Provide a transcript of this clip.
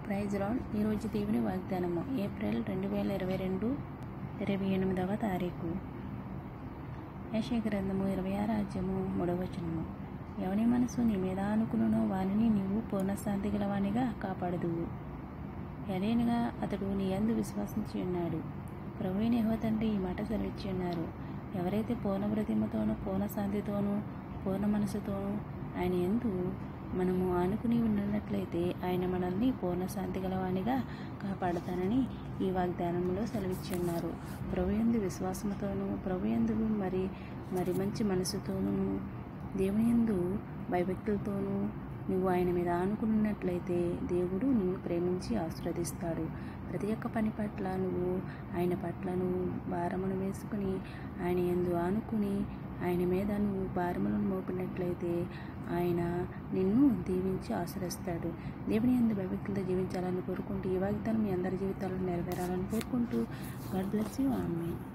Praise lord. ఈరోజు దేవుని వాగ్దానము ఏప్రిల్ 2022 28వ తారీఖు. యెషయా గ్రంథము 26వ అధ్యాయము 3వ వచనము. ఎవని మనసు నీ మీద ఆనుకునునో వానిని నీవు పూర్ణశాంతి గలవానిగా కాపాడుదువు. ఎలయనగా అతడు నీ యందు విశ్వాసించి ఉన్నాడు. ప్రభువైన యెహోవా తండ్రి ఈ మాట సెలవిచ్చి ఉన్నారు. ఎవరైతే పూర్ణ హృదయముతోనూ పూర్ణ శాంతితోనూ పూర్ణ మనసుతోనూ ఆయన యందు మనము ఆనుకుని ఉన్నట్లయితే ఆయన మనల్ని పూర్ణ శాంతి గలవానిగా కాపాడుతానని ఈ వాగ్దానంలో సెలవిచ్చి ఉన్నారు. ప్రభుయందు విశ్వాసముతోనూ ప్రభుయందు మరి మంచి మనసుతోనూ దేవుని యందు భయభక్తులతోనూ నువ్వు ఆయన మీద ఆనుకున్నట్లయితే దేవుడు నిన్ను ప్రేమించి ఆశీర్వదిస్తాడు. ప్రతి ఒక్క పని పట్ల నువ్వు ఆయన పట్ల నువ్వు భారమును వేసుకుని ఆయన యందు ఆనుకుని ఆయన మీద నువ్వు భారములను మోపినట్లయితే ఆయన నిన్ను దీవించి ఆశీర్వదిస్తాడు. దేవుని యందు భయభక్తులతో జీవించాలని కోరుకుంటూ ఈ వాగ్దానం మీ అందరి జీవితాలను నెరవేరాలని కోరుకుంటూ గాడ్ బ్లెస్ యు. ఆమేన్.